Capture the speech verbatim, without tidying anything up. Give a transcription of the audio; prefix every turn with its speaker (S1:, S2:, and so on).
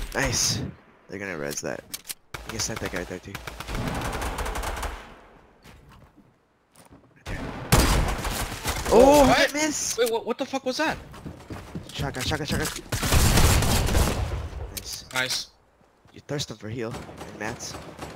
S1: Nice. They're gonna res that. You can snipe that guy right there too. Right there. Oh, how did I miss?
S2: Wait, what, what the fuck was that?
S1: Shotgun, shotgun, shotgun. Nice.
S2: Nice.
S1: You're thirsting for heal and mats.